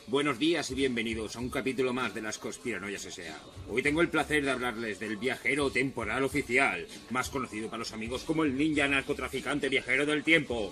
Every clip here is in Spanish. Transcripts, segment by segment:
Buenos días y bienvenidos a un capítulo más de las Conspiranoias S.A. Hoy tengo el placer de hablarles del viajero temporal oficial, más conocido para los amigos como el ninja narcotraficante viajero del tiempo.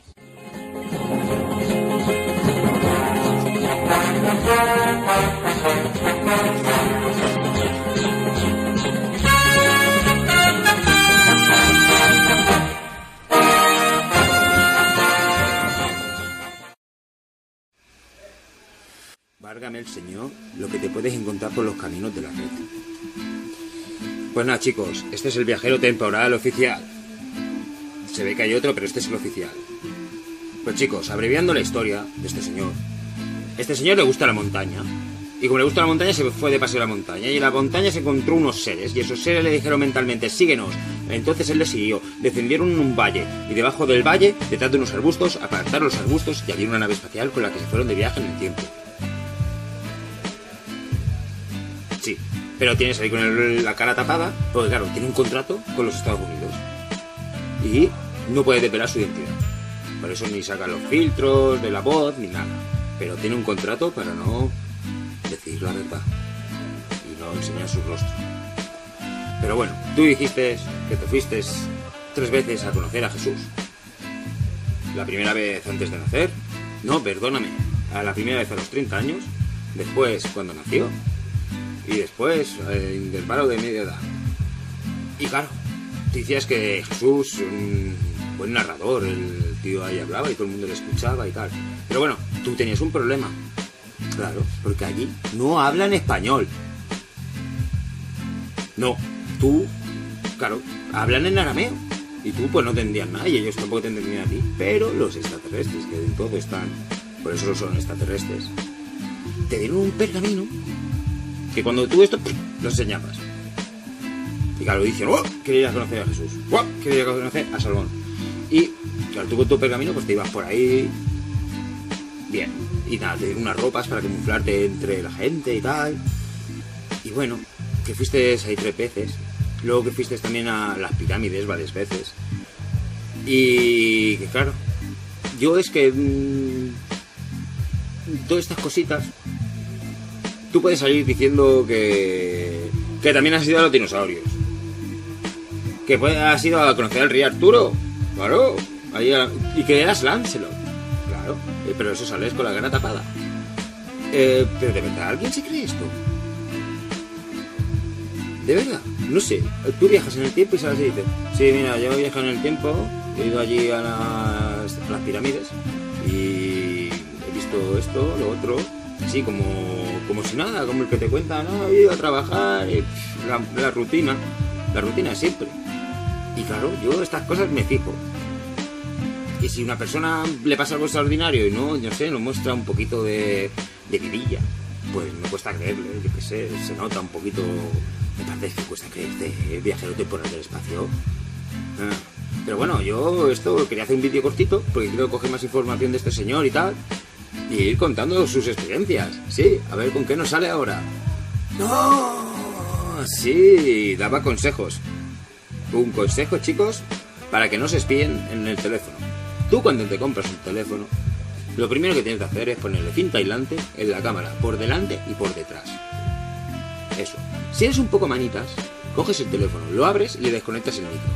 Válgame el Señor lo que te puedes encontrar por los caminos de la red. Pues nada, chicos, este es el viajero temporal oficial. Se ve que hay otro, pero este es el oficial. Pues chicos, abreviando la historia de este señor le gusta la montaña. Y como le gusta la montaña, se fue de paseo a la montaña. Y en la montaña se encontró unos seres. Y esos seres le dijeron mentalmente, síguenos. Entonces él le siguió. Descendieron en un valle. Y debajo del valle, detrás de unos arbustos, apartaron los arbustos y había una nave espacial con la que se fueron de viaje en el tiempo. Sí, pero tienes ahí con la cara tapada, porque claro, tiene un contrato con los Estados Unidos. Y no puede desvelar su identidad. Por eso ni saca los filtros de la voz, ni nada. Pero tiene un contrato para no decir la verdad. Y no enseñar su rostro. Pero bueno, tú dijiste que te fuiste 3 veces a conocer a Jesús. La primera vez antes de nacer. No, perdóname. A la primera vez a los 30 años. Después cuando nació. Y después, intervalo de media edad. Y claro, decías que Jesús, un buen narrador, el tío ahí hablaba y todo el mundo le escuchaba y tal. Pero bueno, tú tenías un problema. Claro, porque allí no hablan español. No, tú, claro, hablan en arameo. Y tú pues no te entendías nada y ellos tampoco te entendían a ti. Pero los extraterrestres, que en todo están, por eso son extraterrestres, te dieron un pergamino que cuando tú esto, lo enseñabas. Y claro, dicen, ¡oh! Quería ir a conocer a Jesús. ¡Oh! Quería ir a conocer a Salomón. Y claro, tú con tu pergamino pues te ibas por ahí. Bien. Y nada, te dieron unas ropas para camuflarte entre la gente y tal. Y bueno, que fuiste ahí 3 veces. Luego que fuiste también a las pirámides varias veces. Y que claro, yo es que todas estas cositas, tú puedes salir diciendo que también has ido a los dinosaurios. Que has ido a conocer al rey Arturo. Claro. Y que eras Lancelot. Claro. Pero eso sales con la cara tapada. Pero de verdad, ¿alguien se cree esto? De verdad. No sé. Tú viajas en el tiempo y sales y dices, sí, mira, yo he viajado en el tiempo. He ido allí a las pirámides. Y he visto esto, lo otro. Así como si nada, como el que te cuenta, no, he ido a trabajar, y la rutina siempre. Y claro, yo estas cosas me fijo. Y si una persona le pasa algo extraordinario y no sé, nos muestra un poquito de vidilla, pues me cuesta creerle, yo qué sé, se nota un poquito, me parece que cuesta creerte, viajero temporal del espacio. Pero bueno, yo esto quería hacer un vídeo cortito, porque quiero coger más información de este señor y tal. Y ir contando sus experiencias. Sí, a ver con qué nos sale ahora. ¡No! Sí, daba consejos. Un consejo, chicos, para que no se espíen en el teléfono. Tú cuando te compras un teléfono, lo primero que tienes que hacer es ponerle cinta aislante en la cámara, por delante y por detrás. Eso. Si eres un poco manitas, coges el teléfono, lo abres y le desconectas el micro.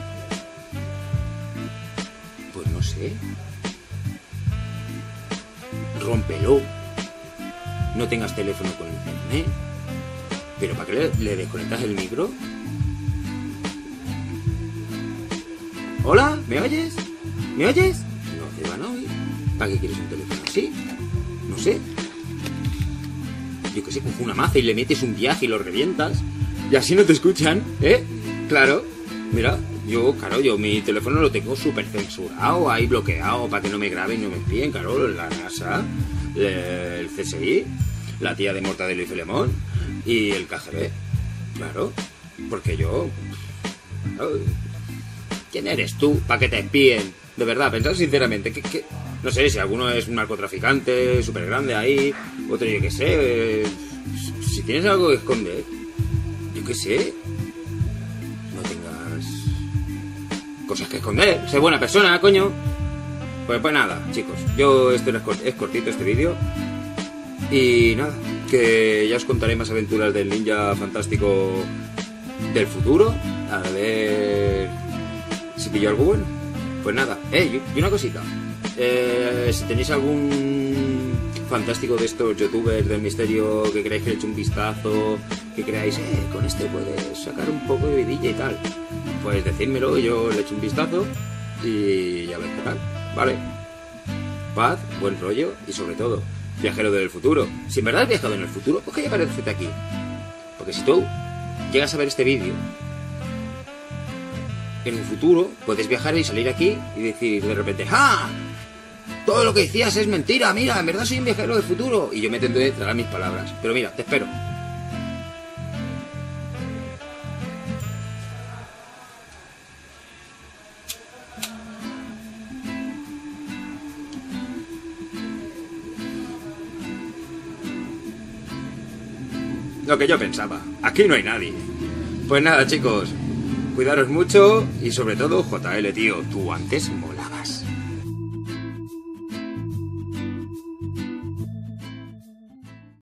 Pues no sé. Rómpelo. No tengas teléfono con internet. Pero ¿para qué le desconectas el micro? ¿Hola? ¿Me oyes? ¿Me oyes? No te van a oír. ¿Para qué quieres un teléfono así? No sé. Yo que sé, coge una maza y le metes un viaje y lo revientas. Y así no te escuchan, ¿eh? Claro. Mira, yo mi teléfono lo tengo súper censurado, ahí bloqueado para que no me graben y no me espíen, claro, la NASA, el CSI, la tía de Mortadelo y Filemón y el KGB, claro, porque yo... Claro, ¿quién eres tú para que te espíen? De verdad, pensad sinceramente, que no sé, si alguno es un narcotraficante súper grande ahí, otro yo qué sé, si tienes algo que esconder, yo qué sé, no tengas cosas que esconder, sé buena persona, coño. Pues nada, chicos, yo es cortito este vídeo. Y nada, que ya os contaré más aventuras del ninja fantástico del futuro. A ver si pillo algo bueno. Pues nada, y una cosita. Si tenéis algún fantástico de estos youtubers del misterio que queráis que le eche un vistazo, que creáis, con este puedes sacar un poco de vidilla y tal, pues decídmelo y yo le echo un vistazo y ya ves qué tal, ¿vale? Paz, buen rollo y sobre todo, viajero del futuro. Si en verdad has viajado en el futuro, pues que ya aparecete aquí. Porque si tú llegas a ver este vídeo en un futuro, puedes viajar y salir aquí y decir de repente, ¡ah! Todo lo que decías es mentira, mira, en verdad soy un viajero del futuro. Y yo me tendré que tragar mis palabras. Pero mira, te espero. Lo que yo pensaba, aquí no hay nadie. Pues nada, chicos, cuidaros mucho y sobre todo, JL, tío, tú antes molabas.